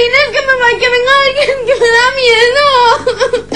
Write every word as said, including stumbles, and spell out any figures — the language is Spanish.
Inés, que me va, que venga alguien, que me da miedo.